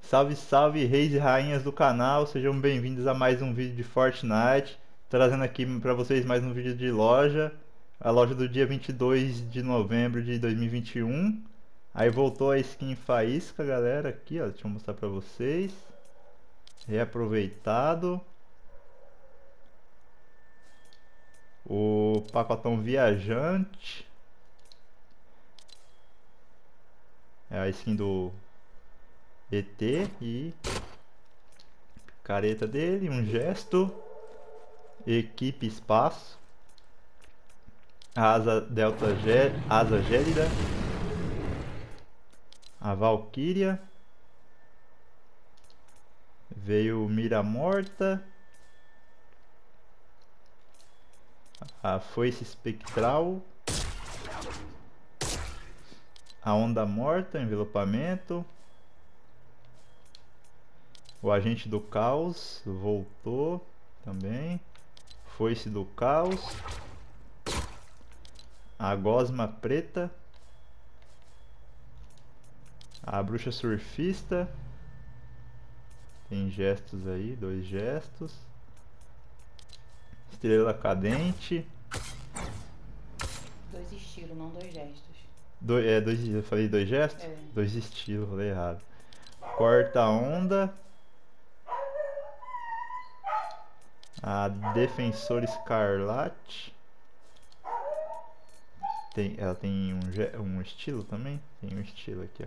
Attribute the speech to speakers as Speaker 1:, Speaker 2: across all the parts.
Speaker 1: Salve, salve, reis e rainhas do canal, sejam bem-vindos a mais um vídeo de Fortnite, trazendo aqui para vocês mais um vídeo de loja, a loja do dia 22 de novembro de 2021. Aí voltou a skin faísca, galera, aqui, ó, deixa eu mostrar para vocês, reaproveitado, o pacotão viajante, é a skin do ET e careta dele, um gesto, equipe espaço, asa delta asa gélida, a Valkyria, veio mira morta, a foice espectral, a onda morta, envelopamento, o agente do caos voltou também, foice do caos, a gosma preta, a bruxa surfista, tem gestos aí, 2 gestos, estrela cadente,
Speaker 2: 2 estilos, não 2 gestos.
Speaker 1: Eu falei 2 gestos?
Speaker 2: É.
Speaker 1: 2 estilos, falei errado. Corta onda, a defensora escarlate, ela tem um estilo também? Tem um estilo aqui, ó.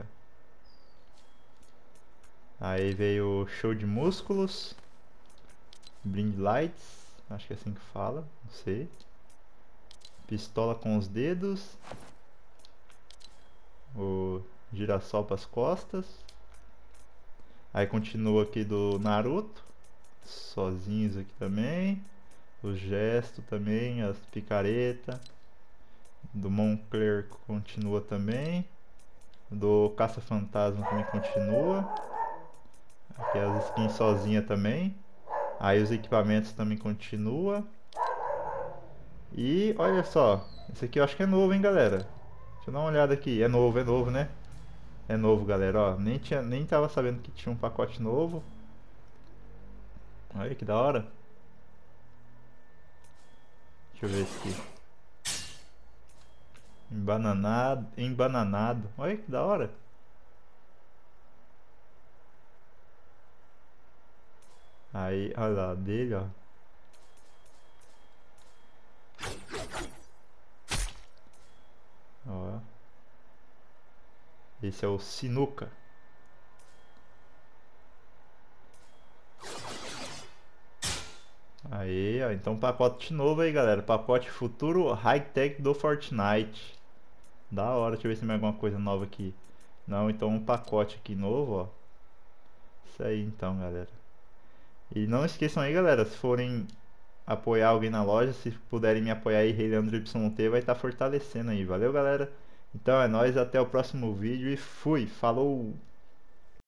Speaker 1: Aí veio show de músculos, blind lights, acho que é assim que fala, não sei. Pistola com os dedos, o girassol para as costas. Aí continua aqui do Naruto, sozinhos aqui também. O gesto também, as picaretas. Do Moncler continua também. Do Caça-Fantasma também continua. Aqui as skins sozinha também. Aí os equipamentos também continua. E olha só, esse aqui eu acho que é novo, hein, galera. Deixa eu dar uma olhada aqui. É novo, né? É novo, galera, ó. Nem tava sabendo que tinha um pacote novo. Olha que da hora. Deixa eu ver esse aqui. Embananado. Olha que da hora. Aí, olha lá, dele, ó. Ó. Esse é o Sinuca. Aí, ó, então pacote novo aí, galera. Pacote futuro high-tech do Fortnite. Da hora, deixa eu ver se tem mais alguma coisa nova aqui. Não, então um pacote aqui novo, ó. Isso aí então, galera. E não esqueçam aí, galera, se forem apoiar alguém na loja, se puderem me apoiar aí, Rei YT vai estar fortalecendo aí. Valeu, galera? Então é nóis, até o próximo vídeo e fui, falou!